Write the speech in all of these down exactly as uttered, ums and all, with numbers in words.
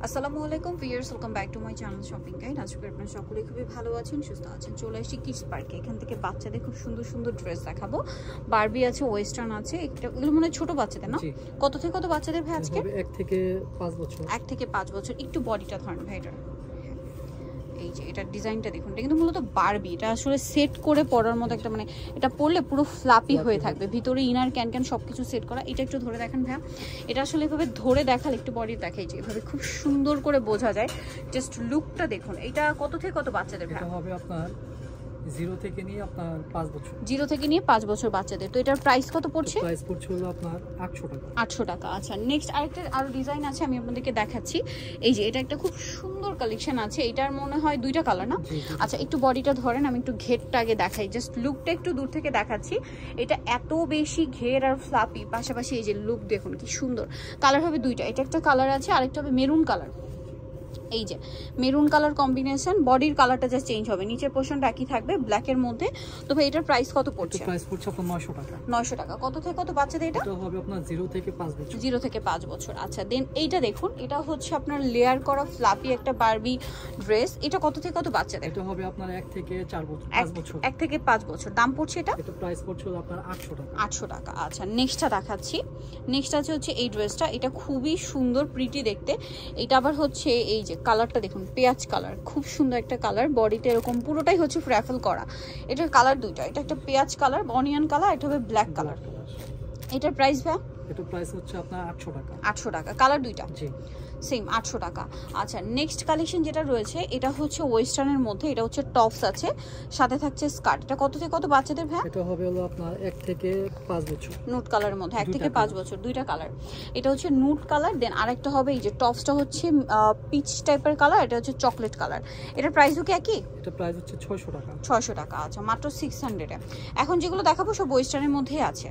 আসসালামু আলাইকুম viewers, welcome back to my channel shopping guide. আজকে আপনারা সকলে খুবই ভালো আছেন, সুস্থ আছেন। চলে আসি কিডস পার্কে। এখান থেকে বাচ্চাদের খুব সুন্দর সুন্দর ড্রেস দেখাবো। বারবি আছে, ওয়েস্টার্ন আছে, একটা এগুলো মনে হয় ছোট বাচ্চাদের না? কত থেকে কত বাচ্চাদের ভাই আজকে? এক থেকে পাঁচ বছর। এক থেকে পাঁচ বছর। একটু বডিটা ধরেন ভাই এটা। এই যে এটা ডিজাইনটা দেখুন, এটা কিন্তু মূলত বারবি। এটা আসলে সেট করে পরার মতো একটা, মানে এটা পরলে পুরো ফ্লাপি হয়ে থাকবে, ভিতরে ইনার ক্যান ক্যান সব কিছু সেট করা। এটা একটু ধরে দেখেন ভাইয়া, এটা আসলে এভাবে ধরে দেখালে একটু বডি দেখাই যে এভাবে খুব সুন্দর করে বোঝা যায়। জাস্ট লুকটা দেখুন। এটা কত থেকে কত বাচ্চাদের ভাইয়া? এটা হবে আপনার জিরো থেকে নিয়ে আপনার পাঁচ বছর। জিরো থেকে নিয়ে পাঁচ বছর বাচ্চাদের। তো এটার প্রাইস কত পড়ছে? প্রাইস পড়ছে হলো আপনার আটশো টাকা। আটশো টাকা। আচ্ছা, নেক্সট আরেকটা আরো ডিজাইন আছে, আমি আপনাদেরকে দেখাচ্ছি। এই যে এটা একটা খুব সুন্দর কালেকশন আছে। এটার মনে হয় দুইটা কালার না? আচ্ছা, একটু বডিটা ধরেন, আমি একটু ঘেরটা আগে দেখাই। জাস্ট লুকটা একটু দূর থেকে দেখাচ্ছি। এটা এত বেশি ঘের আর ফ্লাপি, পাশাপাশি এই যে লুক দেখুন কি সুন্দর। কালার হবে দুইটা, এটা একটা কালার আছে, আরেকটা হবে মেরুন কালার। এই যে মেরুন কালার কম্বিনেশন, বডির কালারটা যা চেঞ্জ হবে, নিচের পোর্শনটা একই থাকবে ব্ল্যাকের মধ্যে। তো ভাই এটার প্রাইস কত পড়ছে? প্রাইস পড়ছে আপনার নয়শো টাকা। নয়শো টাকা। কত থেকে কত বাচ্চাদের এটা? এটা হবে আপনার জিরো থেকে পাঁচ বছর। জিরো থেকে পাঁচ বছর। আচ্ছা, দেন এইটা দেখুন, এটা হচ্ছে আপনার লেয়ার করা ফ্লাপি একটা বারবি ড্রেস। এটা কত থেকে কত বাচ্চাদের? এটা হবে আপনার এক থেকে চার বছর, পাঁচ বছর। এক থেকে পাঁচ বছর। দাম পড়ছে এটা? এটা প্রাইস পড়ছে হলো আপনার আটশো টাকা। আটশো টাকা। আচ্ছা, নেক্সটটা দেখাচ্ছি। নেক্সট আছে হচ্ছে এই ড্রেসটা। এটা খুবই সুন্দর, প্রিটি দেখতে। এটা আবার হচ্ছে এই যে কালারটা দেখুন, পেঁয়াজ কালার, খুব সুন্দর একটা কালার। বডিতে এরকম পুরোটাই হচ্ছে ফ্র্যাফেল করা। এটার কালার দুইটা, এটা একটা পেঁয়াজ কালার, অনিয়ন কালার, এটা হবে ব্ল্যাক কালার। এটার প্রাইস ভাই? এটা প্রাইস হচ্ছে আপনার আটশো টাকা। আটশো টাকা। কালার দুইটা? জি, সেম আটশো টাকা। আচ্ছা, নেক্সট কালেকশন যেটা রয়েছে, এটা হচ্ছে ওয়েস্টার্নের মধ্যে। এটা হচ্ছে টপস আছে, সাথে থাকছে স্কার্ট। এটা কত থেকে কত বাচ্চাদের ভাই? এটা হবে হলো আপনার এক থেকে পাঁচ বছর। নুট কালারের মধ্যে, এক থেকে পাঁচ বছর, দুইটা কালার। এটা হচ্ছে নুট কালার, দেন আরেকটা হবে এই যে টপসটা হচ্ছে পিচ টাইপের কালার, এটা হচ্ছে চকলেট কালার। এটার প্রাইসও কি একই? এটা প্রাইস হচ্ছে ছয়শো টাকা। ছয়শো টাকা। আচ্ছা, মাত্র সিক্স হান্ড্রেডে। এখন যেগুলো দেখাবো সব ওয়েস্টার্নের মধ্যেই আছে।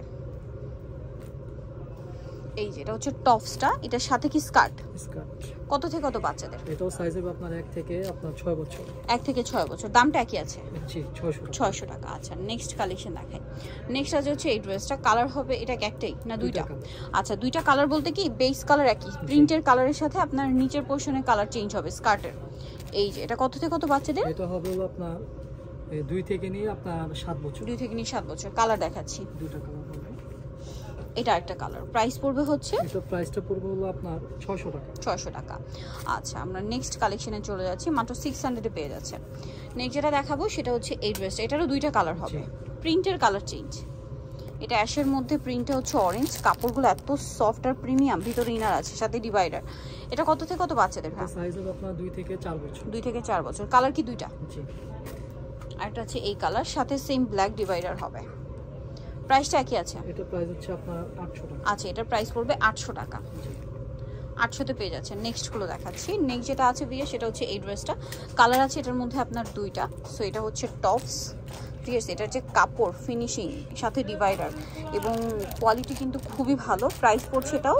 এই যে এটা হচ্ছে টপসটা, এটার সাথে কি স্কার্ট? স্কার্ট। কত থেকে কত বাচ্চাদের? এটাও সাইজ হবে আপনার এক থেকে আপনার ছয় বছর। এক থেকে ছয় বছর। দামটা একই আছে? জি, ছয়শো টাকা। ছয়শো টাকা। আচ্ছা, নেক্সট কালেকশন দেখাই। নেক্সট আছে হচ্ছে এই ড্রেসটা। কালার হবে এটা একটাই না দুইটা? আচ্ছা, দুইটা কালার বলতে কি বেস কালার একই, প্রিন্টের কালারের সাথে আপনার নিচের পোর্শনের কালার চেঞ্জ হবে স্কার্টের। এই যে এটা কত থেকে কত বাচ্চাদের? এটা হবে হলো আপনার দুই থেকে নিয়ে আপনার সাত বছর। দুই থেকে নিয়ে সাত বছর। কালার দেখাচ্ছি, দুইটা কালার হবে। এটা একটা কালার। প্রাইস পড়বে হচ্ছে? এটা প্রাইসটা পড়বে হলো আপনার ছয়শো টাকা। ছয়শো টাকা। আচ্ছা, আমরা নেক্সট কালেকশনে চলে যাচ্ছি। মাত্র সিক্স হান্ড্রেডে পেয়ে যাচ্ছে। নেক্সট যেটা দেখাবো সেটা হচ্ছে এই ড্রেসটা। এটারও দুইটা কালার হবে, প্রিন্টের কালার চেঞ্জ। এটা অ্যাশের মধ্যে, প্রিন্টটা হচ্ছে অরেঞ্জ। কাপড়গুলো এত সফট আর প্রিমিয়াম, ভিতরে ইনার আছে, সাথে ডিভাইডার। এটা কত থেকে কত বাচ্চাদের? এটা সাইজ হবে আপনার দুই থেকে চার বছর। দুই থেকে চার বছর। কালার কি দুইটা? জি। আর এটা হচ্ছে এই কালার, সাথে সেম ব্ল্যাক ডিভাইডার হবে। প্রাইসটা একই আছে? এটা প্রাইস হচ্ছে আপনার আটশো টাকা। আচ্ছা, এটার প্রাইস পড়বে আটশো টাকা। আটশোতে পেয়ে যাচ্ছে। নেক্সট গুলো দেখাচ্ছি। নেক্সট যেটা আছে বিয়ে, সেটা হচ্ছে এই ড্রেসটা। কালার আছে এটার মধ্যে আপনার দুইটা। সো এটা হচ্ছে টপস, ঠিক আছে? এটার যে কাপড় ফিনিশিং, সাথে ডিভাইডার এবং কোয়ালিটি কিন্তু খুবই ভালো। প্রাইস পড়ছে এটাও,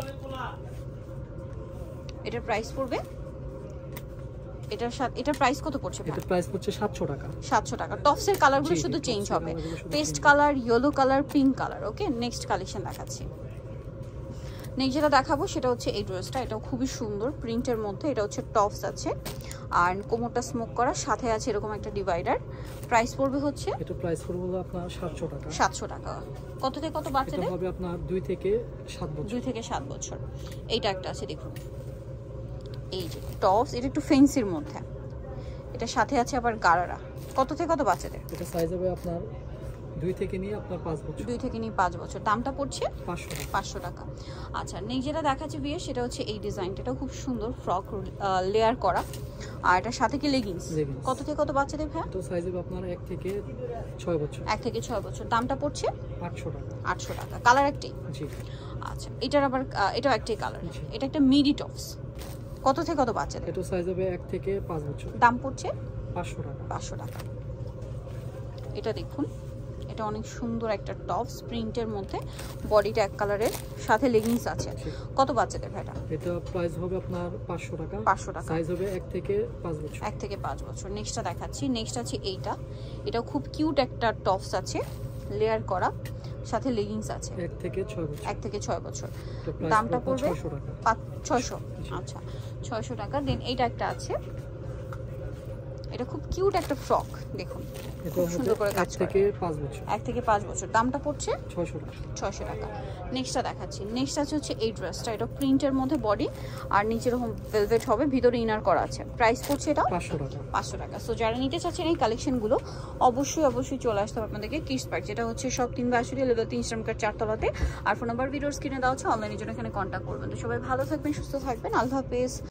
এটার প্রাইস পড়বে এটার সাথে, এটার প্রাইস কত পড়ছে? এটা প্রাইস পড়ছে সাতশো টাকা। সাতশো টাকা। টপসের কালারগুলো শুধু চেঞ্জ হবে, paste colour, yellow colour, pink colour. Okay, next collection দেখাচ্ছি। নেক্সট যেটা দেখাবো সেটা হচ্ছে এই ড্রেসটা। এটাও খুবই সুন্দর, প্রিন্টের মধ্যে। এটা হচ্ছে টপস আছে আর কোমরটা স্মোক করা, সাথে আছে এরকম একটা ডিভাইডার। প্রাইস পড়বে হচ্ছে? এটা প্রাইস পড়বে হলো আপনার সাতশো টাকা। সাতশো টাকা। কত থেকে কত বাচ্চাদের? এটা হবে আপনার দুই থেকে সাত বছর। দুই থেকে সাত বছর। এইটা একটা আছে দেখুন, এই যে টপস। এটা একটু ফেন্সির মধ্যে, এটার সাথে আছে আবার গারারা। কত থেকে কত বাচ্চাদের? এটা সাইজ হবে আপনার দুই থেকে নিয়ে আপনার পাঁচ বছর। দুই থেকে নিয়ে পাঁচ বছর। দামটা পড়ছে পাঁচশো টাকা। পাঁচশো টাকা। আচ্ছা, নেক্সট যেটা দেখাচ্ছি বিয়ে, সেটা হচ্ছে এই ডিজাইনটা। এটা খুব সুন্দর, ফ্রক লেয়ার করা, আর এটার সাথে কি লেগিংস। কত থেকে কত বাচ্চাদের ভাই? তো সাইজ হবে আপনার এক থেকে ছয় বছর। এক থেকে ছয় বছর। দামটা পড়ছে আটশো টাকা। আটশো টাকা। কালার একটি? জি। আচ্ছা, এটার আবার এটাও একটাই কালার। এটা একটা মিডি টপস। কত থেকে কত বাচ্চাদের? এটা সাইজ হবে এক থেকে পাঁচ বছর। দাম পড়ছে পাঁচশো টাকা। পাঁচশো টাকা। এটা দেখুন, এটা অনেক সুন্দর একটা টপস, প্রিন্টের মধ্যে, বডিটা এক কালারের, সাথে লেগিংস আছে। কত বাচ্চাদের ভাইটা? এটা প্রাইস হবে আপনার পাঁচশো টাকা। পাঁচশো টাকা। সাইজ হবে এক থেকে পাঁচ বছর। এক থেকে পাঁচ বছর। নেক্সটটা দেখাচ্ছি। নেক্সট আছে এইটা। এটা খুব কিউট একটা টপস আছে, লেয়ার করা, সাথে লেগিংস আছে। এক থেকে ছয় বছর। এক থেকে ছয় বছর। দামটা পড়বে ছয়শো। আচ্ছা ছয়শো টাকা। দেন এইটা একটা আছে, এটা খুব কিউট একটা ফ্রক, দেখুন খুব সুন্দর করে কাজ থেকে পাঁচ বছর, এক থেকে পাঁচ বছর। দামটা পড়ছে ছয়শো টাকা। ছয়শো টাকা। নেক্সটটা দেখাচ্ছি। নেক্সট আছে হচ্ছে এই ড্রেসটা, এটা প্রিন্টের মধ্যে বডি আর নিচে এরকম ভেলভেট হবে, ভিতরে ইনার করা আছে। প্রাইস পড়ছে এটা পাঁচশো টাকা। পাঁচশো টাকা। সো যারা নিতে চাচ্ছেন এই কালেকশনগুলো অবশ্যই অবশ্যই চলে আসতে হবে আপনাদেরকে কিডস পার্ক, যেটা হচ্ছে সব তিন বাসুরি লেভেল তিন ইস্টার্ন কার্ড চারতলাতে। আর ফোন নাম্বার ভিডিওর স্ক্রিনে দেওয়া হচ্ছে, অনলাইনের জন্য এখানে কন্ট্যাক্ট করবেন। তো সবাই ভালো থাকবেন, সুস্থ থাকবেন, আল্লাহ হাফেজ।